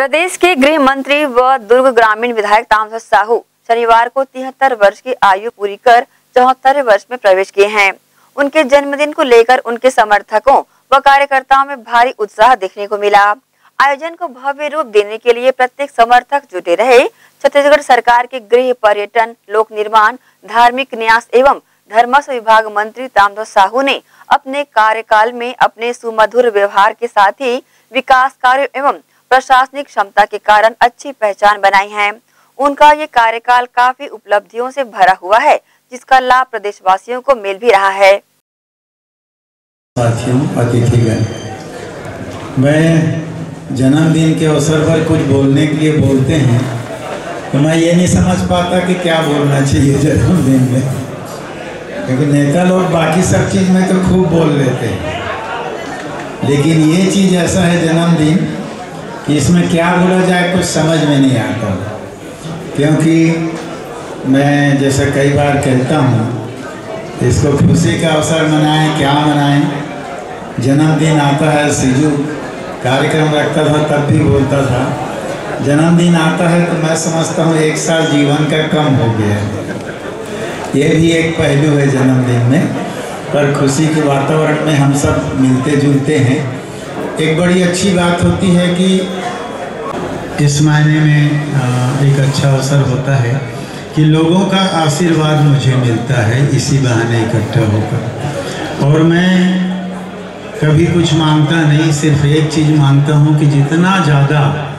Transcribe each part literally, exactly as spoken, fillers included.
प्रदेश के गृह मंत्री व दुर्ग ग्रामीण विधायक तामध्वज साहू शनिवार को तिहत्तर वर्ष की आयु पूरी कर चौहत्तर वर्ष में प्रवेश किए हैं। उनके जन्मदिन को लेकर उनके समर्थकों व कार्यकर्ताओं में भारी उत्साह देखने को मिला। आयोजन को भव्य रूप देने के लिए प्रत्येक समर्थक जुटे रहे। छत्तीसगढ़ सरकार के गृह, पर्यटन, लोक निर्माण, धार्मिक न्यास एवं धर्मस्व विभाग मंत्री तामध्वज साहू ने अपने कार्यकाल में अपने सुमधुर व्यवहार के साथ ही विकास कार्यों एवं प्रशासनिक क्षमता के कारण अच्छी पहचान बनाई है। उनका ये कार्यकाल काफी उपलब्धियों से भरा हुआ है, जिसका लाभ प्रदेशवासियों को मिल भी रहा है। साथियों, अतिथिगण, मैं जन्मदिन के अवसर पर कुछ बोलने के लिए बोलते हैं तो मैं ये नहीं समझ पाता कि क्या बोलना चाहिए जन्मदिन में, क्योंकि नेता लोग बाकी सब चीज़ में तो खूब बोल लेते हैं, लेकिन ये चीज़ ऐसा है जन्मदिन कि इसमें क्या बोला जाए कुछ समझ में नहीं आता। क्योंकि मैं जैसा कई बार कहता हूँ, इसको खुशी का अवसर मनाएं, क्या मनाएं। जन्मदिन आता है, सीजू कार्यक्रम रखता था तब भी बोलता था, जन्मदिन आता है तो मैं समझता हूँ एक साल जीवन का कम हो गया है। ये भी एक पहलू है जन्मदिन में, पर खुशी के वातावरण में हम सब मिलते जुलते हैं। एक बड़ी अच्छी बात होती है कि इस मायने में एक अच्छा अवसर होता है कि लोगों का आशीर्वाद मुझे मिलता है इसी बहाने इकट्ठा होकर। और मैं कभी कुछ मांगता नहीं, सिर्फ एक चीज़ मांगता हूँ कि जितना ज़्यादा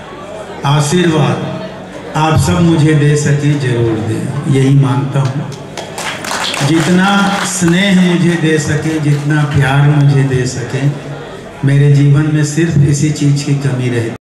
आशीर्वाद आप सब मुझे दे सके ज़रूर दें, यही मांगता हूँ। जितना स्नेह मुझे दे सके, जितना प्यार मुझे दे सके, मेरे जीवन में सिर्फ इसी चीज़ की कमी रहे।